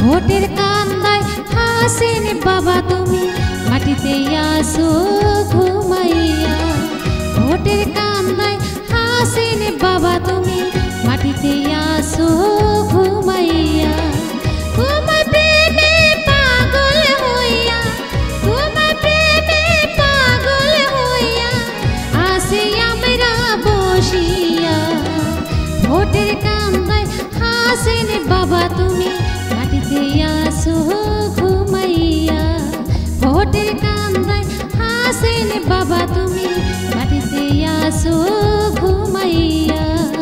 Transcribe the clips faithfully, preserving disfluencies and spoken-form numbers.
ভোটের কান্দায় হাসেন বাবা তুমি মাটিতে আসো ঘুমাইয়া। ভোটের কান্দায় হাসেন বাবা তুমি মাটিতে আসো ঘুমাইয়া। তোমার প্রেমে পাগল হইয়া, তোমার প্রেমে পাগল হইয়া আসে আমরা বসিয়া। ভোটের কান্দায় হাসেন বাবা তুমি মাটিতে আসো ঘুমাইয়া। ভোটের কান্দায় হাসেন বাবা তুমি মাটিতে আসো ঘুমাইয়া।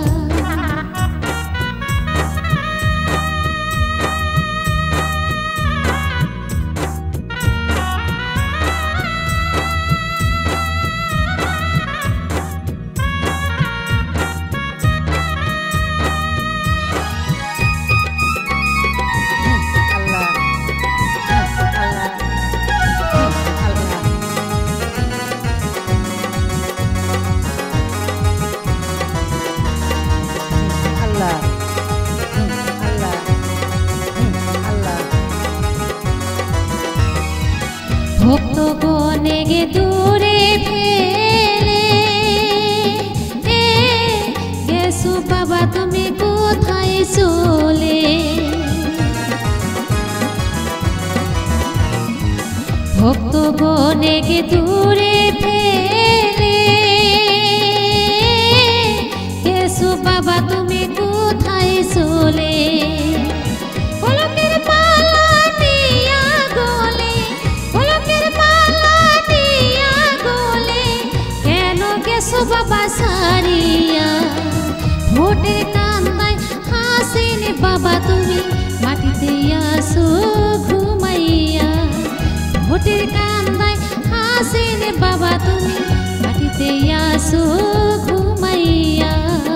ভক্তগণে গে দূরে ফেলে গেছো বাবা তুমি কোথায় চলে। ভক্তগণে গে দূরে ফেলে গেছো বাবা তুমি কোথায় চলে। বাবা সারিয়া ভোটের কান্দায় হাসেন বাবা তুমি মাটিতে আসো ঘুমাইয়া। ভোটের কান্দায় হাসেন বাবা তুমি মাটিতে আসো ঘুমাইয়া।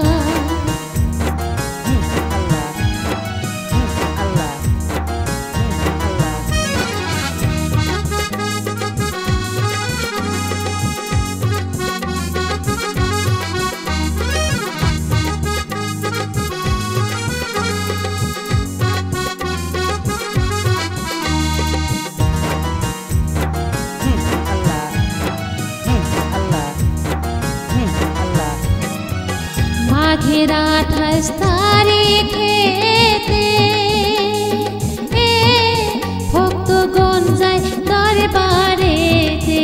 মাঘের আঠাশ তারিখেতে ভক্তগণ যায় দরবারেতে।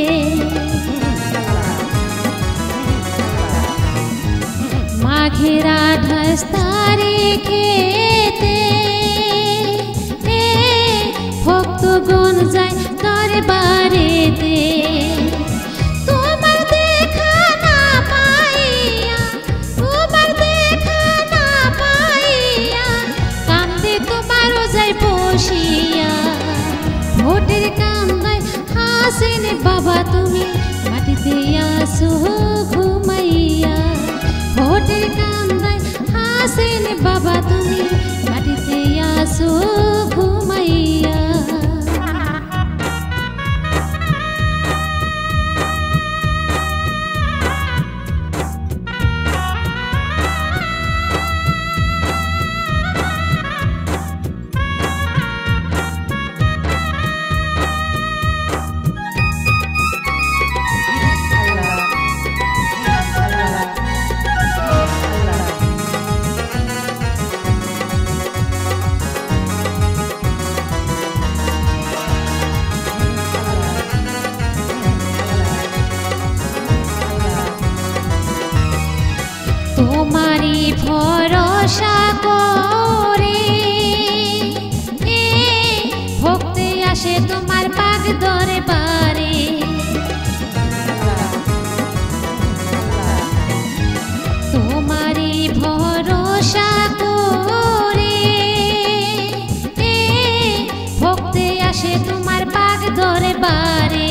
মাঘের আঠাশ তারিখেতে ভক্তগণ যায় দরবারেতে। ভোটের কান্দায় হাসেন বাবা তুমি মাটিতে আসো ঘুমাইয়া। ভোটের কান্দায় হাসেন বাবা তুমি মাটিতে আসো ঘুমাইয়া। তোমারি ভরসা করে ভক্তে আসে তোমার পাক দরবারে। তোমারি ভরসা করে ভক্তে আসে তোমার পাক দরবারে।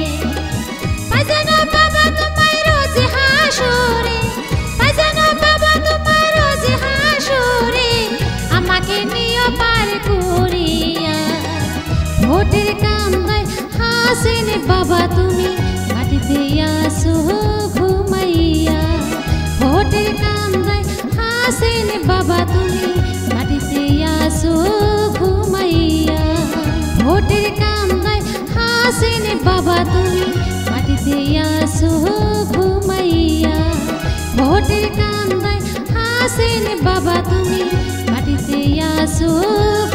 ভোটের কান্দায় হাসেন বাবা তুমি মাটিতে আসো ঘুমাইয়া। ভোটের কান্দায় হাসেন বাবা তুমি মাটিতে আসো ঘুমাইয়া। হাসিন বাবা তুমি মাটিতে আসো ঘুমাইয়া ভোটের কান্দায় হাসিন বাবা তুমি মাটিতে আসো